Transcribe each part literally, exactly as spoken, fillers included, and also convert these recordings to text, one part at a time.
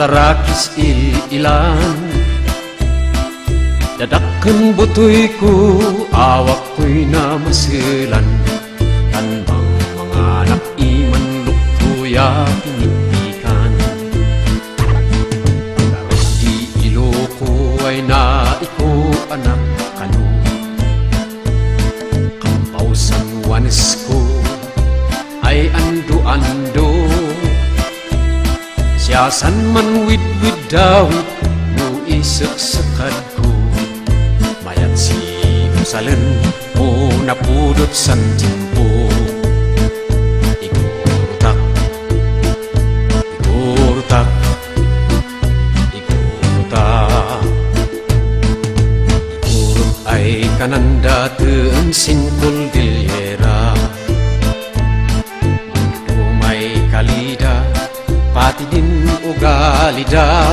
tarakis il-ilan. Dadakan butoy ko, awak ko'y namasilan. Tanbang mga anak iman luktuya pinitikan. Karot di ilo ko ay naiko anak kanu. Kampausan wanis ko ay ando-ando. Siyasan man wid-wid dawit mo isaksakan ko. Mayat si Salen mo napudot san timpo. Igurutak, igurutak, igurutak. Igurut ay kananda teun singkul dilyera. Dumay kalida pati din ugalida.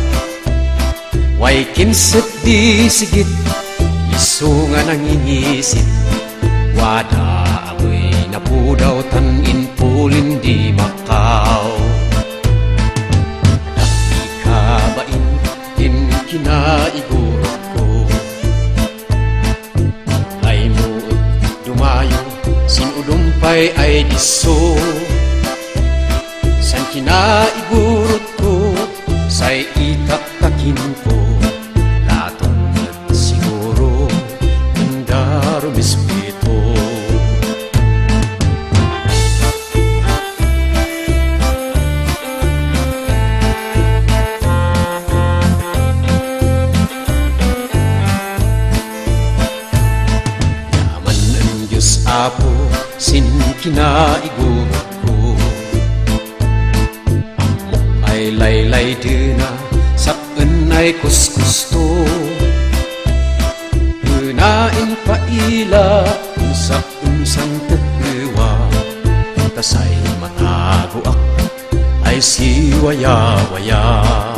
Way kinset di sigit iso nga nangingisit. Wada amoy napudaw tan inpulin di makaw. Daki ka bain din kinaigurot ko. Ay mo dumayo sinudumpay ay diso. San kinaigurot ko say itaktakin ko. Latong siguro indaro bispito. Yaman ang Diyos Apo sin kinaigurot ko. Ay laylay dina sakun ay kuskusto. Unain paila sakun sang tetewa. Tasay matago ak ay si waya-waya.